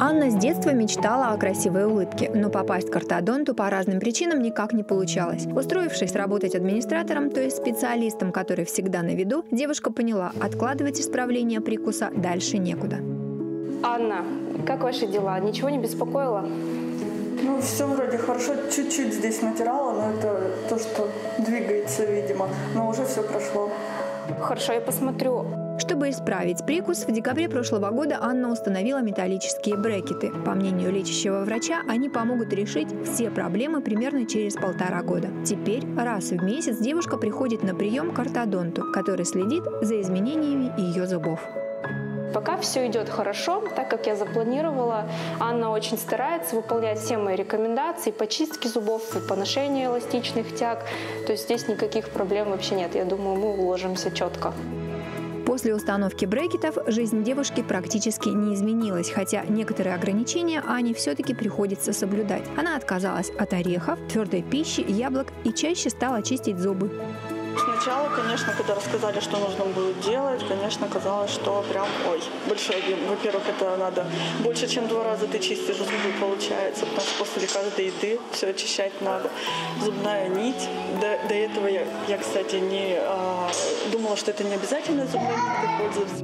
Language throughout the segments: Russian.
Анна с детства мечтала о красивой улыбке, но попасть к ортодонту по разным причинам никак не получалось. Устроившись работать администратором, то есть специалистом, который всегда на виду, девушка поняла, откладывать исправление прикуса дальше некуда. Анна, как ваши дела? Ничего не беспокоило? Ну, все вроде хорошо. Чуть-чуть здесь натирала, но это то, что двигается, видимо. Но уже все прошло. Хорошо, я посмотрю. Чтобы исправить прикус, в декабре прошлого года Анна установила металлические брекеты. По мнению лечащего врача, они помогут решить все проблемы примерно через 1,5 года. Теперь раз в месяц девушка приходит на прием к ортодонту, который следит за изменениями ее зубов. Пока все идет хорошо, так как я запланировала. Анна очень старается выполнять все мои рекомендации по чистке зубов и по ношению эластичных тяг. То есть здесь никаких проблем вообще нет. Я думаю, мы уложимся четко. После установки брекетов жизнь девушки практически не изменилась, хотя некоторые ограничения Ане все-таки приходится соблюдать. Она отказалась от орехов, твердой пищи, яблок и чаще стала чистить зубы. Сначала, конечно, когда рассказали, что нужно будет делать, конечно, казалось, что прям, большой объем. Во-первых, это надо больше, чем 2 раза ты чистишь зубы, получается, потому что после каждой еды все очищать надо. Зубная нить. До этого я, кстати, не думала, что это не обязательно зубной ниткой пользоваться.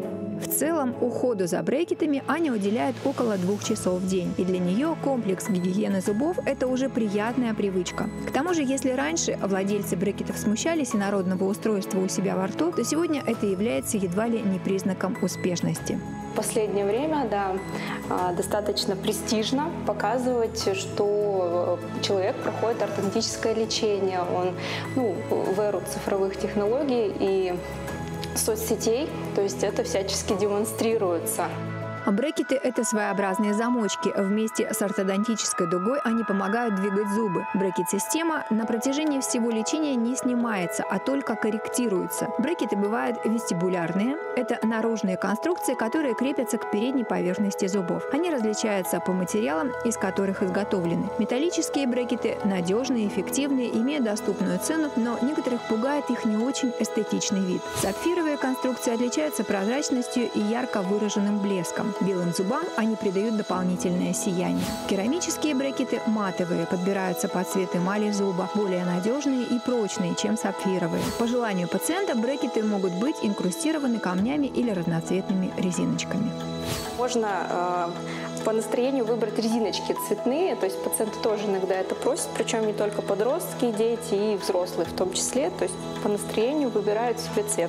В целом, уходу за брекетами Аня уделяет около 2 часов в день. И для нее комплекс гигиены зубов – это уже приятная привычка. К тому же, если раньше владельцы брекетов смущались инородного устройства у себя во рту, то сегодня это является едва ли не признаком успешности. В последнее время, достаточно престижно показывать, что человек проходит ортодонтическое лечение. Он в эру цифровых технологий и соцсетей, то есть это всячески демонстрируется. Брекеты – это своеобразные замочки. Вместе с ортодонтической дугой они помогают двигать зубы. Брекет-система на протяжении всего лечения не снимается, а только корректируется. Брекеты бывают вестибулярные. Это наружные конструкции, которые крепятся к передней поверхности зубов. Они различаются по материалам, из которых изготовлены. Металлические брекеты надежные, эффективные, имеют доступную цену, но некоторых пугает их не очень эстетичный вид. Сапфировые конструкции отличаются прозрачностью и ярко выраженным блеском. Белым зубам они придают дополнительное сияние. Керамические брекеты матовые, подбираются под цвет эмали зуба, более надежные и прочные, чем сапфировые. По желанию пациента брекеты могут быть инкрустированы камнями или разноцветными резиночками. Можно по настроению выбрать резиночки цветные, то есть пациенты тоже иногда это просят, причем не только подростки, дети и взрослые в том числе, то есть по настроению выбирают себе цвет.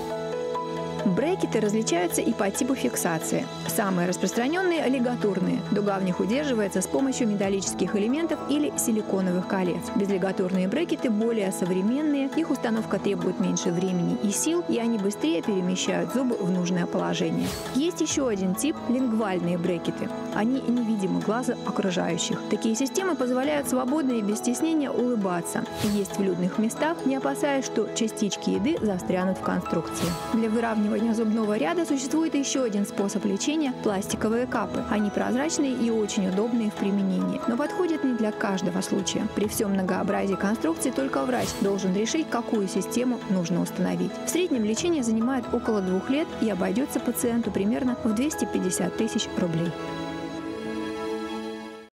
Брекеты различаются и по типу фиксации. Самые распространенные – лигатурные. Дуга в них удерживается с помощью металлических элементов или силиконовых колец. Безлигатурные брекеты более современные, их установка требует меньше времени и сил, и они быстрее перемещают зубы в нужное положение. Есть еще один тип – лингвальные брекеты. Они невидимы глазу окружающих. Такие системы позволяют свободно и без стеснения улыбаться, есть в людных местах, не опасаясь, что частички еды застрянут в конструкции. Для выравнивания зубного ряда существует еще один способ лечения – пластиковые капы. Они прозрачные и очень удобные в применении, но подходят не для каждого случая. При всем многообразии конструкций только врач должен решить, какую систему нужно установить. В среднем лечение занимает около 2 лет и обойдется пациенту примерно в 250 000 рублей.